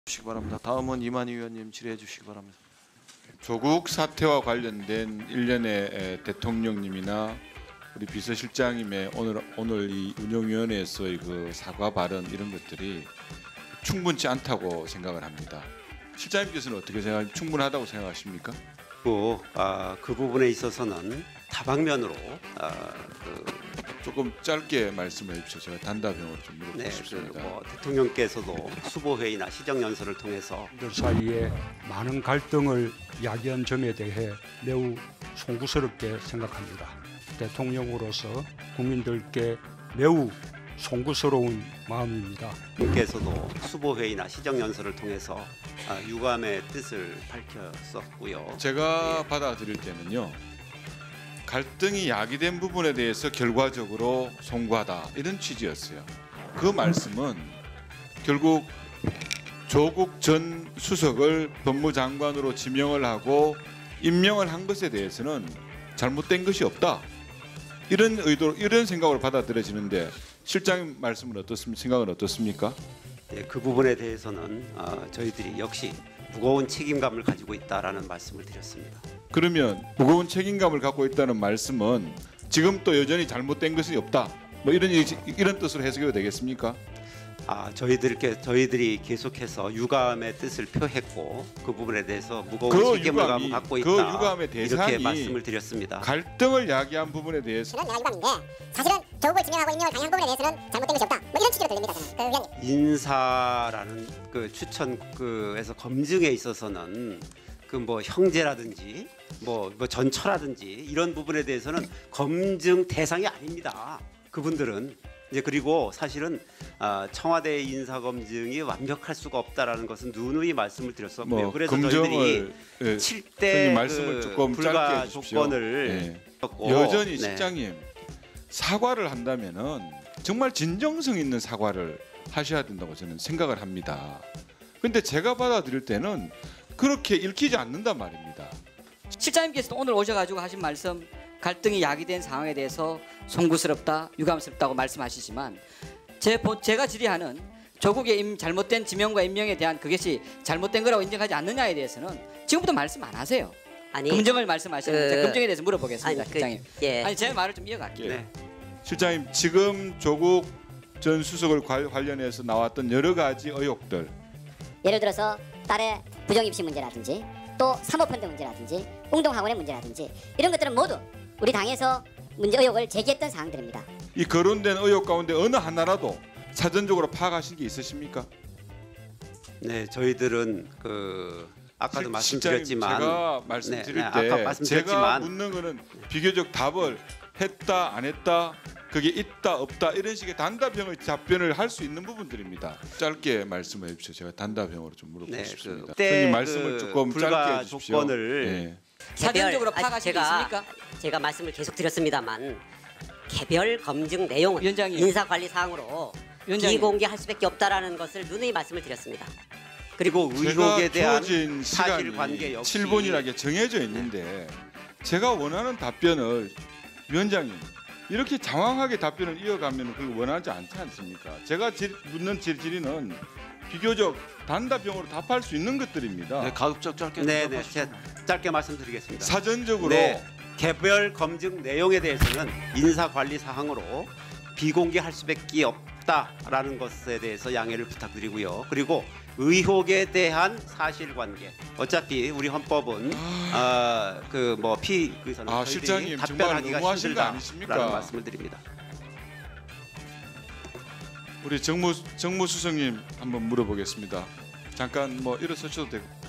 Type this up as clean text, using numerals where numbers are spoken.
주시기 바랍니다. 다음은 이만희 의원님 질의해 주시기 바랍니다. 조국 사태와 관련된 일련의 대통령님이나 우리 비서실장님의 오늘 이 운영위원회에서의 그 사과 발언 이런 것들이 충분치 않다고 생각을 합니다. 실장님께서는 어떻게 충분하다고 생각하십니까? 그 부분에 있어서는 다방면으로 조금 짧게 말씀해 주십시오. 제가 단답형으로 좀 물어보고 네, 싶습니다. 대통령께서도 수보회의나 시정연설을 통해서 들 사이에 많은 갈등을 야기한 점에 대해 매우 송구스럽게 생각합니다. 대통령으로서 국민들께 매우 송구스러운 마음입니다. 께서도 수보회의나 시정연설을 통해서 유감의 뜻을 밝혔었고요. 제가 받아들일 때는요. 갈등이 야기된 부분에 대해서 결과적으로 송구하다 이런 취지였어요. 그 말씀은 결국 조국 전 수석을 법무장관으로 지명을 하고 임명을 한 것에 대해서는 잘못된 것이 없다. 이런 의도, 이런 생각으로 받아들여지는데 실장님 말씀은 생각은 어떻습니까? 네, 그 부분에 대해서는 저희들이 역시 무거운 책임감을 가지고 있다라는 말씀을 드렸습니다. 그러면 무거운 책임감을 갖고 있다는 말씀은 지금 또 여전히 잘못된 것이 없다. 뭐 이런 뜻으로 해석해도 되겠습니까? 저희들이 계속해서 유감의 뜻을 표했고 그 부분에 대해서 무거운 책임감을 갖고 있다. 그 유감의 대상이 이렇게 말씀을 드렸습니다. 갈등을 야기한 부분에 대해서 내가 유감인데 사실은 조국을 지명하고 임명을 강요한 부분에 대해서는 잘못된 것이 없다. 뭐 이런 취지로 들립니다. 저는. 의원님. 인사라는 그 추천에서 검증에 있어서는 그 뭐 형제라든지 뭐 전처라든지 이런 부분에 대해서는 검증 대상이 아닙니다. 그분들은 이제 그리고 사실은 청와대 인사 검증이 완벽할 수가 없다라는 것은 누누이 말씀을 드렸었고요. 그래서 저희들이 7대 말씀을 조금 불가 짧게 해주십시오. 조건을 여전히 실장님 사과를 한다면은 정말 진정성 있는 사과를 하셔야 된다고 저는 생각을 합니다. 근데 제가 받아들일 때는 그렇게 읽히지 않는단 말입니다. 실장님께서도 오늘 오셔가지고 하신 말씀 갈등이 야기된 상황에 대해서 송구스럽다, 유감스럽다고 말씀하시지만 제가 질의하는 조국의 잘못된 지명과 임명에 대한 그것이 잘못된 거라고 인정하지 않느냐에 대해서는 지금부터 말씀 안 하세요. 아니, 검증을 말씀하시는데 검증에 대해서 물어보겠습니다. 실장님. 예. 아니 제 말을 좀 이어갈게요. 네. 실장님 지금 조국 전 수석을 관련해서 나왔던 여러 가지 의혹들 예를 들어서 딸의 부정입시 문제라든지 또 사모펀드 문제라든지 운동학원의 문제라든지 이런 것들은 모두 우리 당에서 문제 의혹을 제기했던 사항들입니다. 이 거론된 의혹 가운데 어느 하나라도 사전적으로 파악하신 게 있으십니까? 네, 저희들은 아까도 말씀드렸지만 제가 말씀드릴 아까 때 말씀드렸지만 제가 묻는 거는 비교적 답을 했다 안 했다 그게 있다 없다 이런 식의 단답형의 답변을 할 수 있는 부분들입니다. 짧게 말씀해 주십시오. 제가 단답형으로 좀 물어보고 네, 싶습니다. 그때 선생님 말씀을 조금 불가 짧게 해주십시오. 조건을 예. 사전적으로 파악하신 게 있습니까? 제가 말씀을 계속 드렸습니다만 개별 검증 내용은 위원장님. 인사관리 사항으로 위원장님. 비공개할 수밖에 없다라는 것을 누누이 말씀을 드렸습니다. 그리고 의혹에 대한 주어진 사실관계 시간이 역시 7분이라게 정해져 있는데 제가 원하는 답변을 위원장님 이렇게 장황하게 답변을 이어가면 그걸 원하지 않지 않습니까? 제가 묻는 질의는 비교적 단답형으로 답할 수 있는 것들입니다. 네, 가급적 짧게 네네, 대답하시죠. 제가 짧게 말씀드리겠습니다. 사전적으로 네, 개별 검증 내용에 대해서는 인사관리 사항으로 비공개할 수밖에 없다라는 것에 대해서 양해를 부탁드리고요. 그리고 의혹에 대한 사실관계. 어차피 우리 헌법은 실장님, 정말 답변하기가 너무하신 거 아니십니까? 힘들다라는 말씀을 드립니다. 우리 정무수석님 한번 물어보겠습니다. 잠깐 일어서셔도 되고.